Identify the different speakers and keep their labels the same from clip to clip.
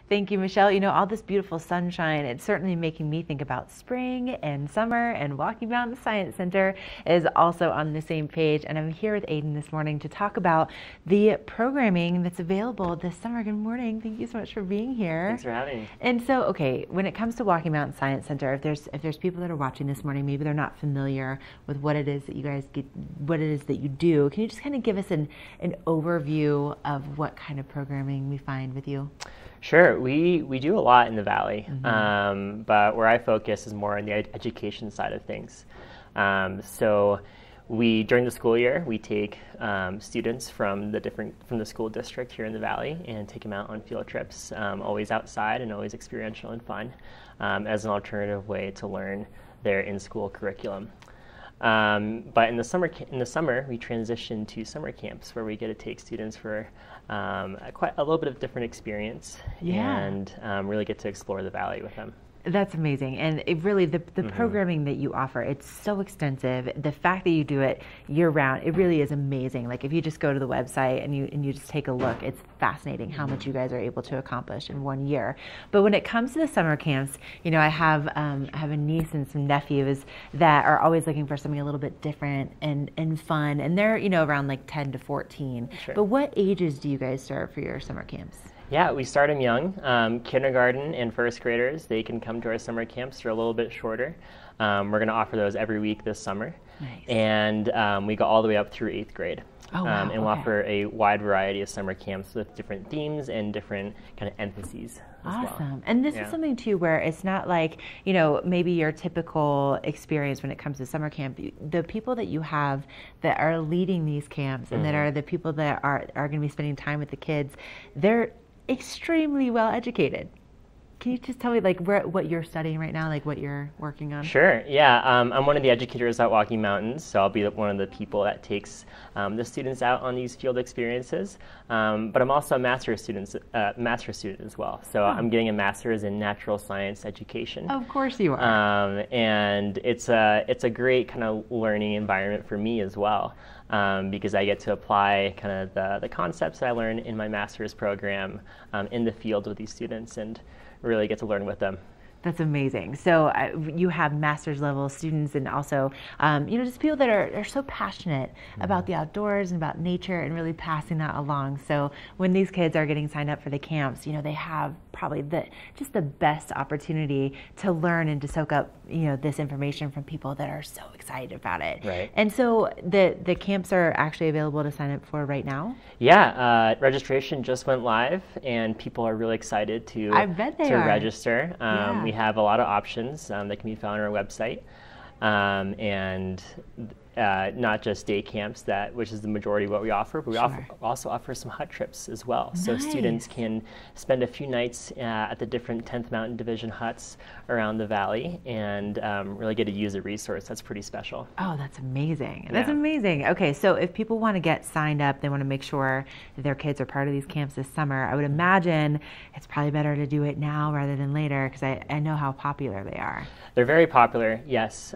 Speaker 1: Thank you, Michelle. You know, all this beautiful sunshine, it's certainly making me think about spring and summer, and Walking Mountain Science Center is also on the same page. And I'm here with Aiden this morning to talk about the programming that's available this summer. Good morning. Thank you so much for being here.
Speaker 2: Thanks for having me.
Speaker 1: And so, okay, when it comes to Walking Mountain Science Center, if there's people that are watching this morning, maybe they're not familiar with what it is that you guys get, what it is that you do, can you just kind of give us an overview of what kind of programming we find with you?
Speaker 2: Sure, we do a lot in the Valley, but where I focus is more on the education side of things. So during the school year, we take students from the school district here in the Valley and take them out on field trips, always outside and always experiential and fun, as an alternative way to learn their in-school curriculum. But in the summer, we transition to summer camps where we get to take students for quite a little bit of different experience and really get to explore the Valley with them.
Speaker 1: That's amazing. And it really, the programming that you offer, it's so extensive. The fact that you do it year round, it really is amazing. Like if you just go to the website and you just take a look, it's fascinating how much you guys are able to accomplish in 1 year. But when it comes to the summer camps, you know, I have a niece and some nephews that are always looking for something a little bit different and fun. And they're, you know, around like 10 to 14.
Speaker 2: Sure.
Speaker 1: But what ages do you guys serve for your summer camps?
Speaker 2: Yeah, we start them young. Kindergarten and first graders, they can come to our summer camps. They're a little bit shorter. We're going to offer those every week this summer.
Speaker 1: Nice.
Speaker 2: And we go all the way up through 8th grade.
Speaker 1: Oh, wow.
Speaker 2: And we'll offer a wide variety of summer camps with different themes and different kind of emphases as well.
Speaker 1: Awesome. And this is something too where it's not like, you know, maybe your typical experience when it comes to summer camp. The people that you have that are leading these camps and that are the people that are going to be spending time with the kids, they're extremely well educated. Can you just tell me like what you're studying right now, like what you're working on?
Speaker 2: Sure, yeah. I'm one of the educators at Walking Mountains, so I'll be one of the people that takes the students out on these field experiences. But I'm also a master's student as well. So I'm getting a master's in natural science education.
Speaker 1: Of course you are.
Speaker 2: And it's a great kind of learning environment for me as well. Because I get to apply kind of the concepts that I learn in my master's program in the field with these students and really get to learn with them.
Speaker 1: That's amazing. So you have master's level students and also, you know, just people that are so passionate about the outdoors and about nature and really passing that along. So when these kids are getting signed up for the camps, you know, they have probably just the best opportunity to learn and to soak up, you know, this information from people that are so excited about it.
Speaker 2: Right.
Speaker 1: And so the camps are actually available to sign up for right now?
Speaker 2: Yeah, registration just went live and people are really excited to register. We have a lot of options that can be found on our website, and not just day camps, which is the majority of what we offer, but we also offer some hut trips as well.
Speaker 1: Nice.
Speaker 2: So students can spend a few nights at the different 10th Mountain Division huts around the Valley and really get to use a resource that's pretty special.
Speaker 1: Oh, that's amazing. That's amazing. Okay, so if people want to get signed up, they want to make sure that their kids are part of these camps this summer, I would imagine it's probably better to do it now rather than later because I know how popular they are.
Speaker 2: They're very popular, yes.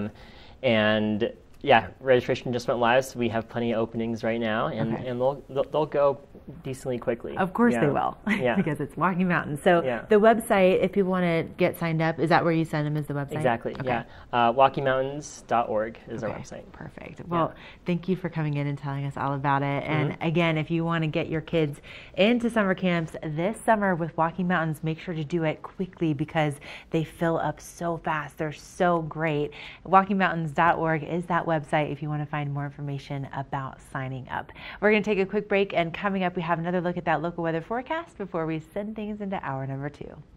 Speaker 2: And yeah, registration just went live, so we have plenty of openings right now, and they'll go decently quickly.
Speaker 1: Of course they will, because it's Walking Mountain. So the website, if people want to get signed up, is that where you send them, is the website?
Speaker 2: Exactly, walkingmountains.org is our website.
Speaker 1: Perfect. Well, thank you for coming in and telling us all about it. And again, if you want to get your kids into summer camps this summer with Walking Mountains, make sure to do it quickly because they fill up so fast. They're so great. Walkingmountains.org is that website if you want to find more information about signing up. We're going to take a quick break, and coming up we have another look at that local weather forecast before we send things into hour number 2.